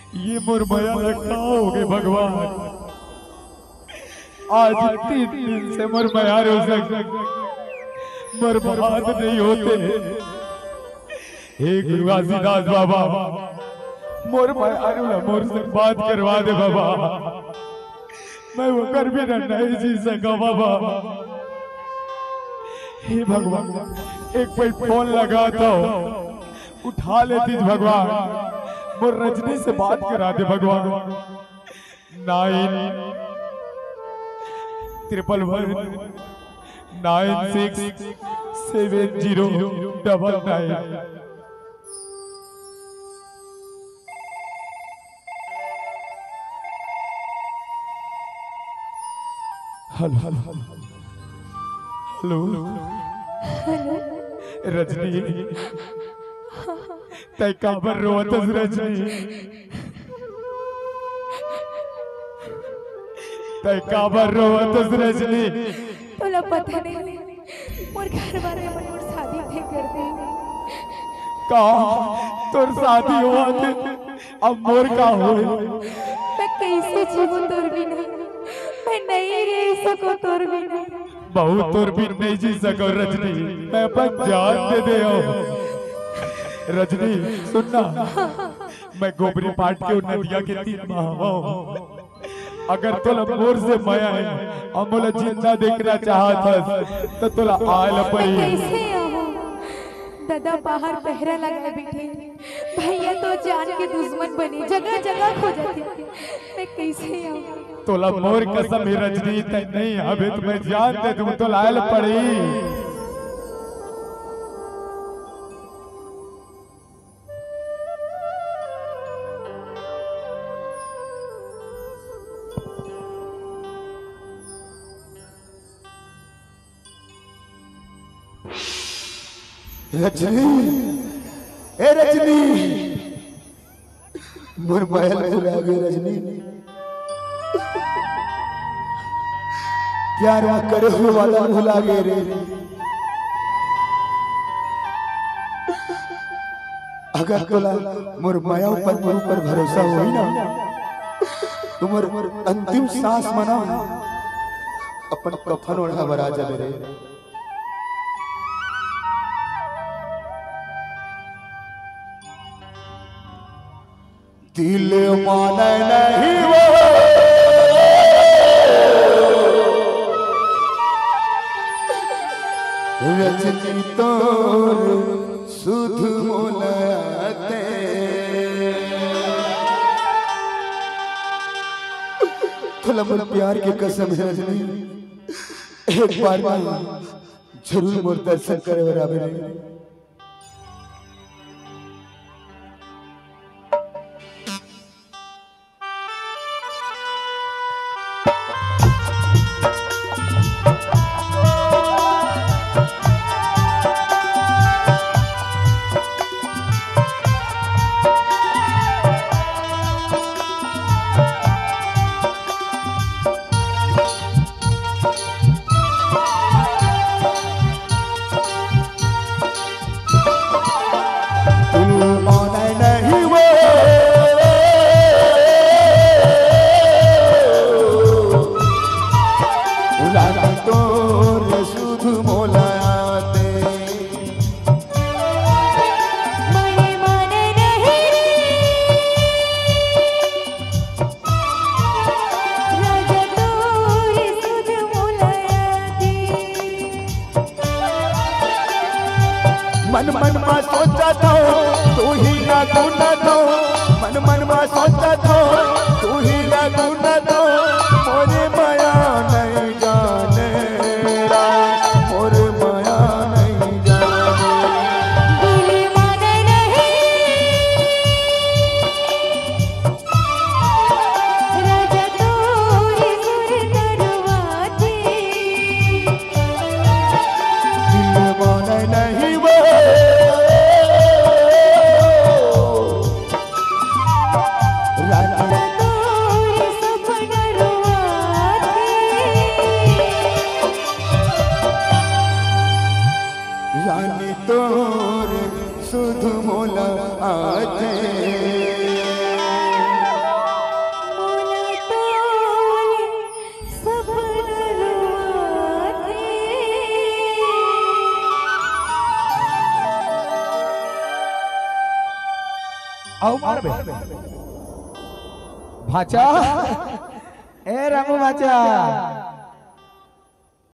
ये मुरमया रखा होगे भगवान। आज 3 दिन से मुरमया रोजक बर्बाद नहीं होते। हे गुरु घासीदास बाबा, मुरमया मोर से बात करवा दे बाबा। मैं वो कर भी नहीं जी सका बाबा। हे भगवान, एक पल फोन लगा तो उठा लेती भगवान। मोर रजनी से बात करा दे भगवान। 9111967099। हेलो हेलो रजनी, तय काबर रोवतस रजनी? तय काबर रोवतस रजनी? तोला पता नहीं मोर घर वाले मन मोर शादी थे कर दे। का तोर शादी हुआ थे, अब मोर का होए? मैं कैसे जीवूं तोर बिना? मैं नहीं रह सको तोर बिना। बहुत तोर बिन नहीं जी सको रजनी। मैं अपन जान दे दे रजनी। सुनना, मैं गोबरी पाट के नदिया के 3 माह अगर तोला मोर से माया है और मोला जिंदा देखना चाहत तो तोला आयल पड़ी। कैसे आऊं? दादा बाहर पहरा लगा बैठे, भैया तो जान के दुश्मन बने, जगह जगह खो जाते। मैं कैसे आऊं? तोला मोर कसम है रजनी, तय नहीं अबे तुम्हें जान दे दूं तो आयल पड़ी। रजनी, ए रजनी, मोर महल भुला गई रजनी। प्यार में करे हुए वादा भुला गए रे। अगर तोला मोर माया पर भरोसा हुई ना, तो मोर अंतिम सांस मना अपन कफन ओढ़ा बरा जा रे। दिल माने नहीं वो रजनी तोर सुध मोलाते। थोड़ा मोर प्यार के कसम है रजनी, एक बार जरूर मोर दर्शन करे बराबर। आओ मार बे भाचा ए रामू भाचा